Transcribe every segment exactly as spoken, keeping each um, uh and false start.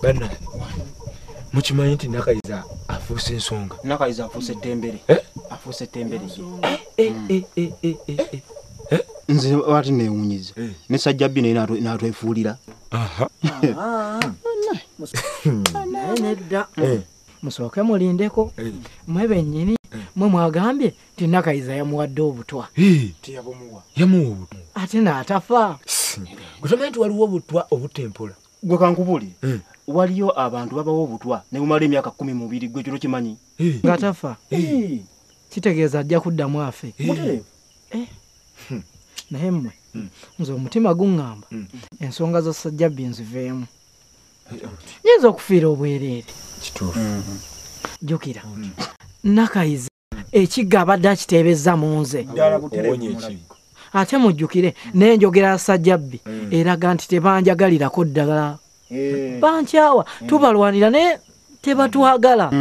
bana mukimanyi nti Nakayiza afuuse ensonga. Nakayiza afuuse tembere. Eh? Afuuse tembere. Eh eh eh eh eh. Eh? Nze wati neewunyiza. Ne Sajjabbi naye n'atwefuulira. Aha. Nedda. Musooke mulindeko. Mwe bennyini mwe mwagambye nti Nakayiza yamuwadde obutwa. Tiyabumuwa. Yamuwa obutwa. Ate n'atafa. Kutamanya nti waliwo obutwa obutempola. Gwe kankubuli. Waliyo abantu babawo obutwa ne bumala emyaka kumi mu bibiri gwe kino kimanyi. Nga tafa. Kitegeeza ajja kuddamu afe. Mutereevu. Naye mmwe nze omutima guŋŋamba ensonga za Sajjabbi nziveemu. Nyinza okufiira obwereere. Kituufu. Jjukira Nakayiza ekigga abadde akiteebezza mu nze. Ate mujjukire n'enjogera ya Sajjabbi eraga nti tebanjagalirako ddala. Bankyawa tubalwanira naye tebatwagala.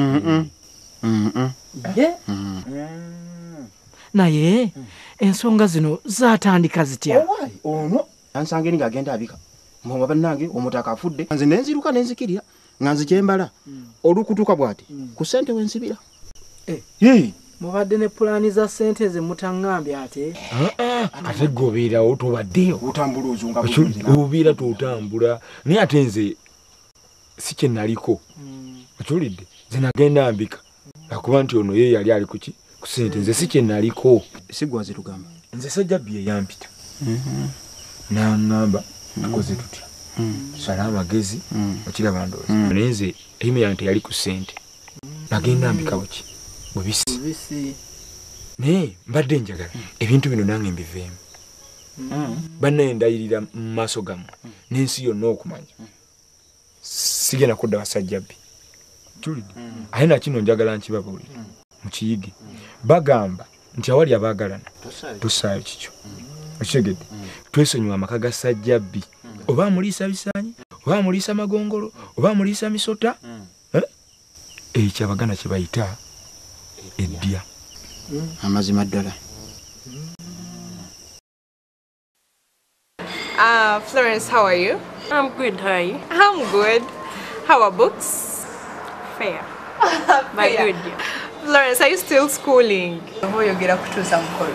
Naye ensonga zino zaatandika zitya? Ono ansangeni ng'agenda abika. Mumba bannange omutaka afudde. Nze nenziruka nenzikirira nga nze kyembala. Olukutuka bw'ati ku ssente wensibira. Eh. Mubadde ne pulaani za ssente ze mutaŋŋambye ate? Ate gobeerawo tobaddeyo. Otambula ozunga obeera totambula. Naye ate nze si kye naliko. Okiwulidde? Nze nagenda mbika. Akuba nti ono ye yali ali kuki? Ku ssente nze si kye naliko. Sigwaze tugamba. Nze Sajjabbi ye yampita. N'aŋŋamba tukoze tutya. Sala amagezi okiraba ndowooza. Naye nze erimu yange teyali ku ssente. Nagenda mbika buki? Bubisi. Naye mbadde njagala ebintu bino nange mbiveemu. Bannaye ndayirira mu maaso gammwe n'ensi yonna okumanya. Sigenda kudda wa Sajjabbi. Kiwulidde? Ate nakino njagala nkibabuulire mukiyige. Bagamba nti awali abaagalana tosaayo kikyo. Okitegedde? Twesonyiwa amaka ga Sajjabbi. Oba amuliisa bisaanyi, oba amuliisa magongolo, oba amuliisa misota. Ekyo Abaganda kye bayita eddya. Amazima ddala. Uh, Florence, how are you? I'm good, how are you? I'm good. How are books? Fair. But good, yeah. Florence, are you still schooling? How you get up to some call?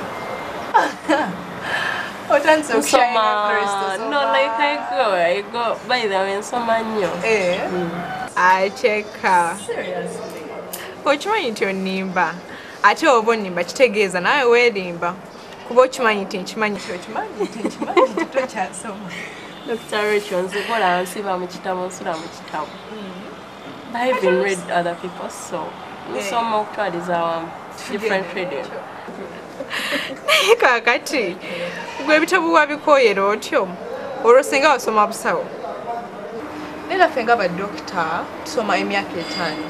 What else of Soma? No, like I go, I go by the way, Soma new. Eh? I check her. Seriously? Ochimanyi nti onimba. Ate oba onimba kitegeeza naawe weerimba. Kuba okimanyi nti nkimanyi nti okimanyi nti nkimanyi nti tokyasoma. Doctor Rachel, nzikola nsiba mu kitabo nsula mu kitabo. I haven't read other people, so nsoma okutwaliza awamu different reading. Naye kaakati gwe ebitabo wabikoyera otyo olwo singa wasoma busawo. Nera ffe nga baddokita tusoma emyaka etaano.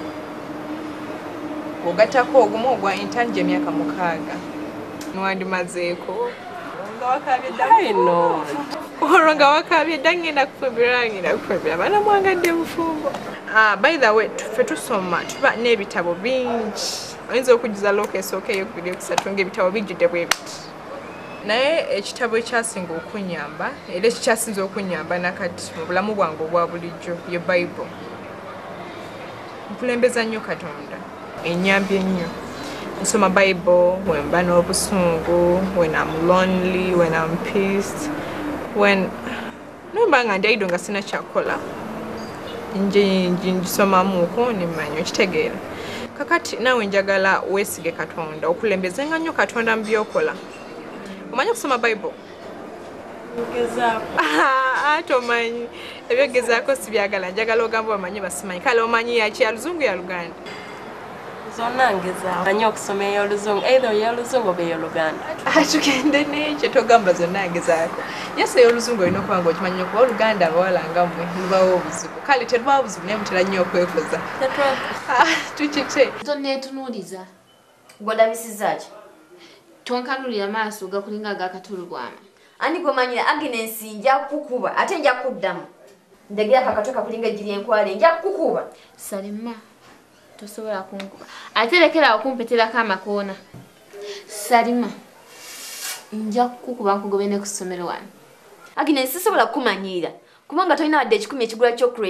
Ogatako ogumu ogwa intern gy'emyaka mukaaga. Nwandimazeeko nga wakaabye dda. Olwo nga wakaabye dda ngenda kufumbirwa ngenda kufumbirwa abaana mwangadde bufumbo. Ah, by the way, ffe tusoma tuba n'ebitabo bingi. Oyinza okujjuza looka esookeyo ku biri okusatu ng'ebitabo bijjudde bwe biti. Naye ekitabo ekyasinga okunnyamba era ekikyasinze okunnyamba nakati mu bulamu bwange obwa bulijjo ye Bible. Nkulembeza nnyo Katonda. Ennyambye nnyo. Nsoma Bible when mba n'obusungu, when I'm lonely, when I'm pissed, when nomba nga ndi idle nga sina kyakola. Nje ngisomamuuko nimanya okitegeera. Kakati nawe njagala weesige Katonda okulembezenga nnyo Katonda mu by'okola. Omanyi okusoma Bible? Ngezaako. Ate omanyi ebyogezaako si byagala njagala ogamba bamanyi basimanyi. Kale omanyi yaki ya Luzungu ya Luganda? Zonna ngezaako. Omanyi okusoma ey'Oluzungu either ey'Oluzungu oba ey'Oluganda. Tugende n'ekyo togamba zonna ngezaako. Yes, ey'Oluzungu olina okuba nga okimanyi okuba Oluganda abawala nga mmwe lubawo obuzibu. Kale terubawo obuzibu naye mutera nnyo okwekoza. Tukite. Tonneetunuuliza. Gw'odabisiza ki? Tonkanulira maaso gakulinga ag'akatulubwama. Ani gw'omanyira Agnes nja kukuba ate nja kuddamu. Ndegera kakato kakulinga ejjiri enkwale nja kukuba. Salima, tosobola kunkuba. Ate lekera okumpeterako amakoona. Salima, nja kukuba nkugobe ne ku ssomero wano. Agnes sisobola kukumanyira kubanga tolina wadde ekikumi ekigula chocolate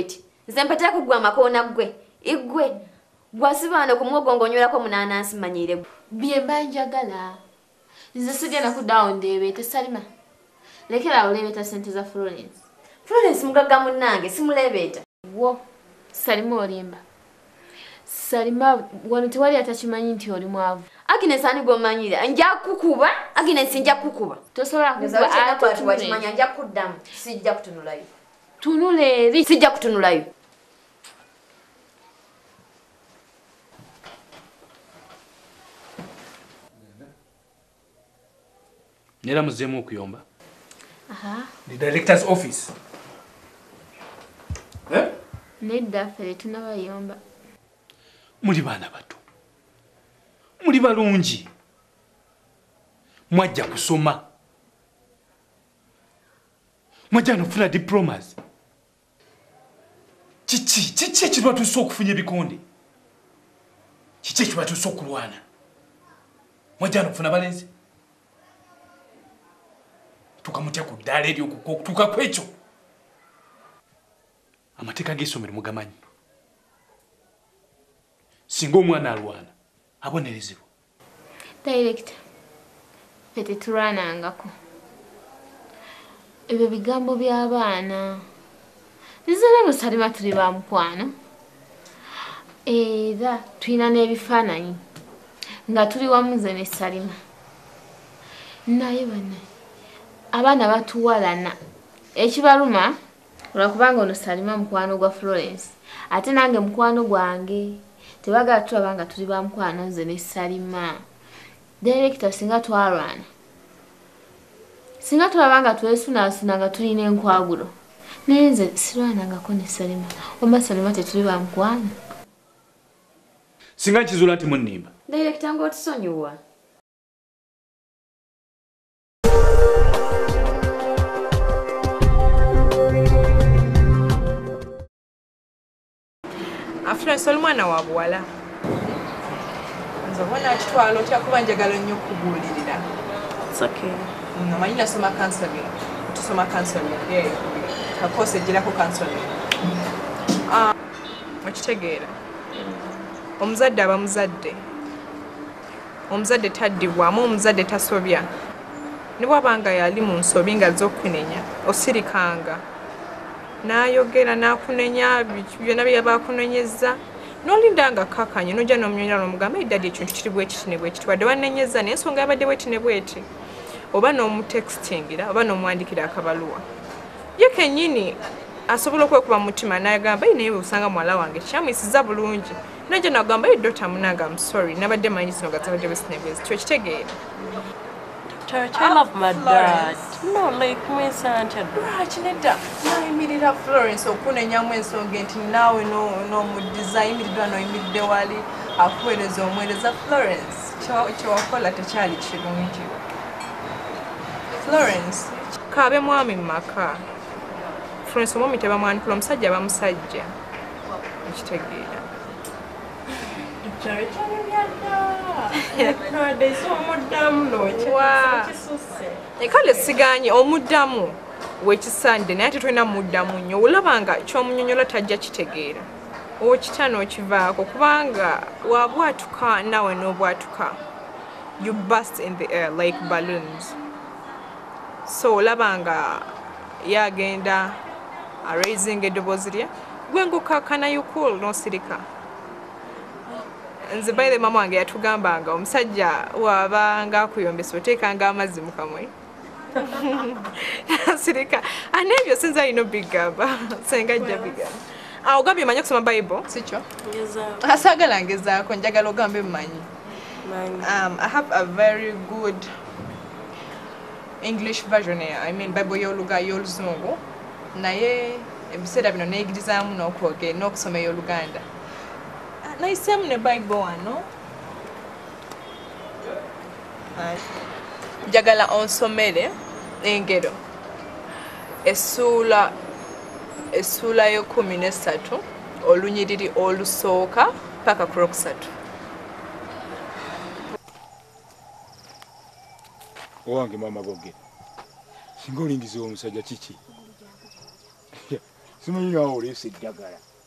nze mpatira kugwa makoona gwe igwe gwasibana ku mugongo onyolako munanansi manyire bye mbanjagala nze sigenda kuddawo ndeebeete Salima lekera olebeeta ssente za Florence Florence mugagga munnange simulebeeta wo Salima olimba Salima wano tewali atakimanyi nti oli mwavu Agnes ani gomanyira nja kukuba Agnes nja kukuba tosobola kukuba ate wakimanya nja kuddamu sijja kutunulayo tunuleri sijja kutunulayo Nera muzemu okuyomba. Aha. The director's office. Eh? Nedda fere tunabayomba. Muli bana bato. Muli balungi. Mwajja kusoma. Mwajja nofuna diplomas. Chichi, chichi ekirwa tuso okufunya ebikonde. Chichi ekirwa tuso okulwana. Mwajja nofuna balenzi. Tukamutya ku ddala eryo okutuuka ku ekyo amateeka g'essomero mugamanyi singa omwana alwana abonerezebwa Director ffe tetulwanangako ebyo bigambo by'abaana nzere Salima tuli ba mukwano era tulina n'ebifaananyi nga tuli wamu nze ne Salima naye banne abana batuwalana ekibaluma olwakubanga ono Salima mukwano gwa Florence ate nange mukwano gwange tebagala tulabanga tuli ba mukwano nze ne Salima Director singa twalwana singa tulabanga twesunaasuna nga tulina enkwagulo naye nze sirwanangako ne Salima oba Salima tetuli ba mukwano singa kizuula nti munnimba Director ng'otusonyiwa Florence oli mwana wa buwala nze bona kitwalo kyakuba njagala nnyo okubuulirira omanyi nasoma counseling tusoma counseling kakose ejjirako counseling okitegeera omuzadde aba muzadde omuzadde taddibwamu omuzadde tasobya ne bw'abanga yali mu nsobi nga azze okukunenya osirikanga n'ayogera n'akunenya byonna bye yaba akunenyeza n'olinda nga kakanye n'ojja n'omunyonyola n'omugamba eddadi ekintu kiri bwekiti ne bwekiti wadde wannenyeza naye ensonga yabadde bweti ne bweti oba n'omutextingira oba n'omuwandikira akabaluwa ye kennyini asobola okwekuba mu mutima n'agamba naye osanga muwala wange kyamuyisiza bulungi najja n'agamba ye dota munanga I'm sorry nabadde manyi ensonga zabadde bwesi ne bwezi kyokitegeera Church, I love my dad. No, like me, Santa. Chineda, na imirira Florence okunenyamu ensonga nti nawe no no mu design imiridwa no imiride wali akuweereza omwereza Florence. Kyo wakola tekyali kirungi. Florence, kabe mwami maka. Florence omwami teba mwani kula omusajja aba musajja. Ekitegeera. Church, ekale siganye omuddamu wekisande naye tetulina muddamu nnyo olabanga kyomunyonyola tajja kitegeera okita n'okivaako kubanga wabwatuka nawe n'obwatuka you burst in the air like balloons so olabanga yagenda raising eddoboozi lye gwe ngukakana you cool n'osirika nze by the mama wange yatugambanga omusajja wabanga akuyombesa oteekanga amazzi mu kamwe sirika anebyo sinza alina bigamba senga ajja bigamba awo ogambye omanyi okusoma Bible sikyo asaagala ngezaako njagala ogambe mmanyi um, I have a very good English version here. I mean Bible y'oluga y'oluzungu naye ebiseera bino neeyigirizaamu n'okwogera n'okusoma ey'oluganda naisemu ne Bible wano njagala onsomere engero essuula essuula y'ekkumi n'essatu olunyiriri olusooka paka ku lwokusatu owange mama Bogere singa olingiza omusajja kiki simanyi nawe oleese eddagala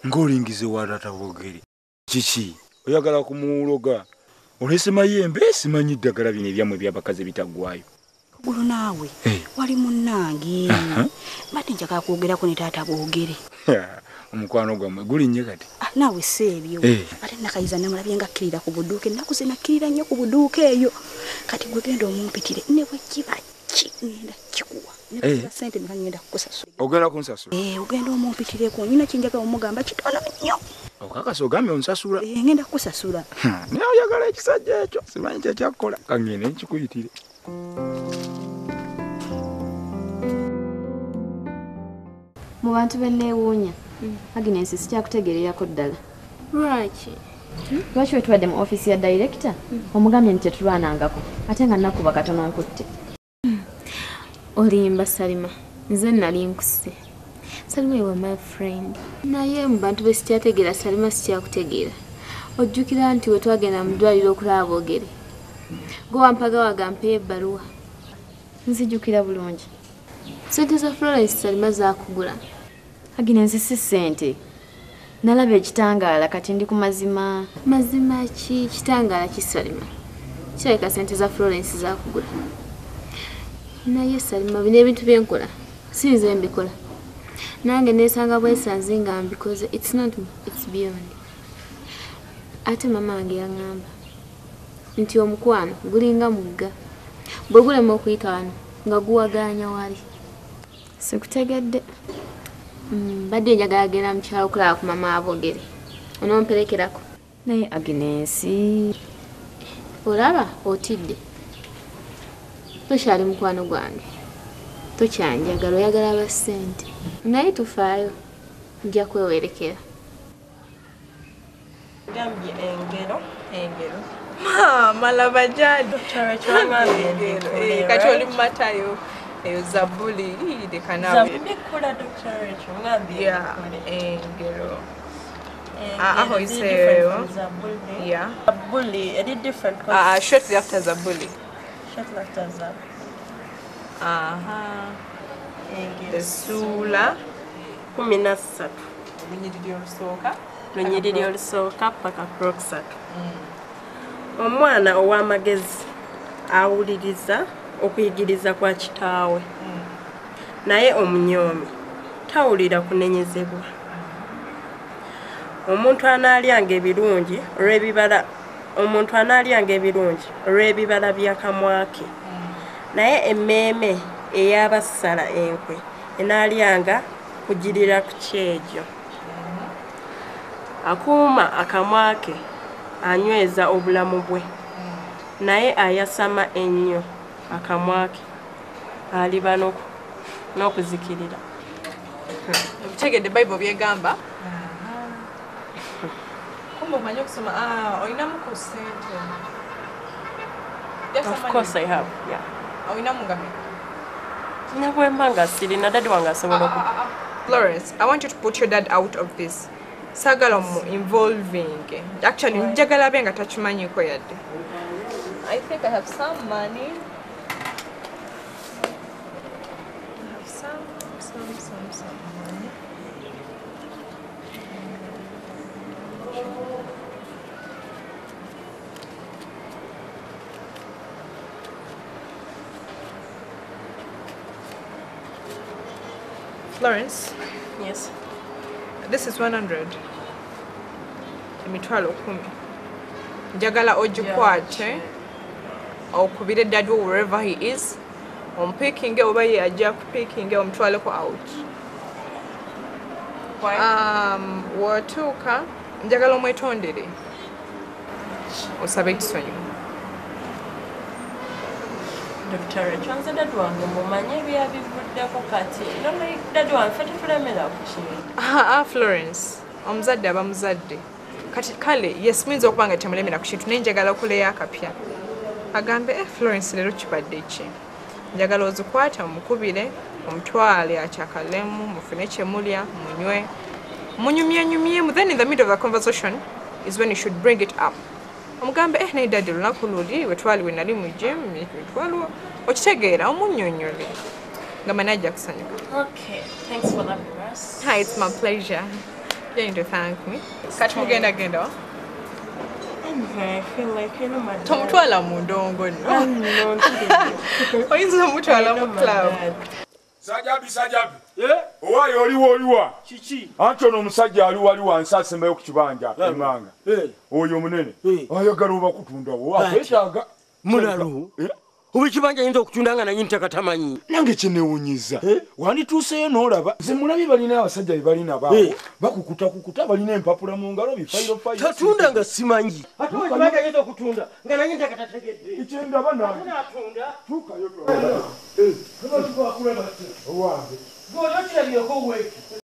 ng'olingize wa taata Bogere. Kiki oyagala kumuloga? Olese mayembe simanyi ddagala bino ebyamwe by'abakazi bitaggwayo. Kugulu naawe wali munnange mbadde njagala kwogerako ne taata Bogere. Omukwano gwammwe gulinye kati? Naawe seebyo ate nakayiza namulabye nga akkirira ku budduuka ennaku ze nakkirira nnyo ku budduuka eyo kati gwe genda omumpitire ne bwe kiba ki ngenda kikuwa sente meka ngenda kukusasula. Ogenda kunsasula? Ogenda omumpitireko nyina kinjagala omugamba kitono nnyo. Okakasa ogambye onsasula? Ngenda kukusasula. Naye oyagala ekisajja ekyo simanyi kyekyakukola kangende nkikuyitire. Mu bantu benneewuunya Agnes sikyakutegeererako ddala. Lwaki? Lwaki we tubadde mu ofiisi ya director omugambye nti tetulwanangako ate nga nnakuba katono nkutte. Olimba Salima, nze nali nkuse. Salima you were my friend. Naye mu bantu be sikyategeera Salima sikyakutegeera. Ojjukira nti we twagenda mu ddwaliro okulaba Bogere. Gwe wampaga wagampa ebbaluwa. Nzijjukira bulungi. Sente za Florence Salima zaakugula. Agnes si ssente. Nalaba ekitangaala kati ndi ku mazima. Mazima ki? Kitangaala ki Salima? Kirabika sente za Florence zaakugula. Naye Salima bino ebintu byenkola si nze mbikola. Nange neesanga bwesanze nga mbikoze. It's not me, it's beyond. Ate mama wange yaŋŋamba nti omukwano gulinga mugga. Bwe gulema okuyita wano nga guwagaanya wali. Sikutegedde. Badde njagala agenda mu kyalo okulaba ku mama wa Bogere. Onomperekerako? Naye Agnes olaba otidde. Tokyali mukwano gwange. Tokyanjagala oyagala aba ssente. Naye tufaayo. Nja kwewerekera. Gambye engero, engero. Mama laba jadi. Kati oli matayo. Eyo Zabuli de kanawe. Zabuli kula Doctor Rachel ngabi. Yeah, engero. Ah, aho iseyo. Yeah. Zabuli, a bit different. Ah, shortly after Zabuli. Shortly after Zabuli. Aha. The Sula. kumi na ssatu. Lunyiriri olusooka. Lunyiriri olusooka paka kroksatu. Omwana ow'amagezi awuliriza okuyigiriza kwa kitaawe. Naye omunyoomi tawulira kunenyezebwa. Omuntu anaalyanga ebirungi olw'ebibala omuntu anaalyanga ebirungi olw'ebibala by'akamwa ke. Naye emmeeme ey'abassala enkwe enaalyanga kugirira ku kyegyo. Akuuma akamwa ke anyweza obulamu bwe. Naye ayasama ennyo akamwa ke aliba n'okuzikirira. Obutegedde Bible byegamba. Kumbe omanyi okusoma. Ah, olinamu ku ssente. Of course I have, yeah. Olinamu ngapi? Nabwemba nga sirina dadi wange asobola oku. Florence, I want you to put your dad out of this. Sagala mu involving. Actually, njagala benga tachimanyiko yadde. I think I have some money. I have some, some, some, some money. Florence? Yes. This is one hundred. Emitwalo kumi. Njagala ogikwate. Okubire dad wherever he is. Ompikinge oba ye ajja kupikinge omutwaleko out. Why? Um, watuuka njagala omwetondere. Osabe ekisonyi. Doctor Rachel, nze dadi wange mumanye byabivuddeko kati. Nolwa dadi wange ffe tutulemera ku kintu. Ah, Florence. Omuzadde aba muzadde. Kati kale yes means okuba nga temulemera ku kintu naye njagala okuleya akapya. Agambe eh Florence lero kibadde ki. Njagala ozikwata omukubire omutwale akyakalemu mufune kyemulya munywe munyumye nyumye. Then in the middle of the conversation is when you should bring it up. Omugambe eh naye dadi lunaku luli wetwali we nali mu gym wetwalwa okitegeera omunnyonnyole nga manager kusanyuka. Okay, thanks for that verse. Hi, it's my pleasure. Going to thank me. Kati mugenda genda wa? I feel like you know my dad. Tomutwala mu ndongo nno. No, Oyinza omutwala mu club. Sajabi sajabi. Eh? Owayo oliwo oliwa. Chichi. Anti ono omusajja ali wali wansi asembayo ku kibanja emanga. Eh. Oyo omunene. Ayagala oba kutunda wo. Akwetaaga. Mulalu. Eh? Obi kibanja yinza okutunda nga nanyi ntaka tamanyi. Nange kyenewunyiza. Wandituuseyo n'olaba. Nze mulabi balina abasajja be balina baabo. Bakukuta kukuta balina empapula mu ngalo bifayiro fayiro. Tatunda nga simanyi. Ate obi kibanja yinza okutunda nga nanyi ntaka tategedde. Ikyendaba nange. Natunda. Tuukayo twala. Eh. Kama tuko akula bati. Owange. Go yokirabireko weki.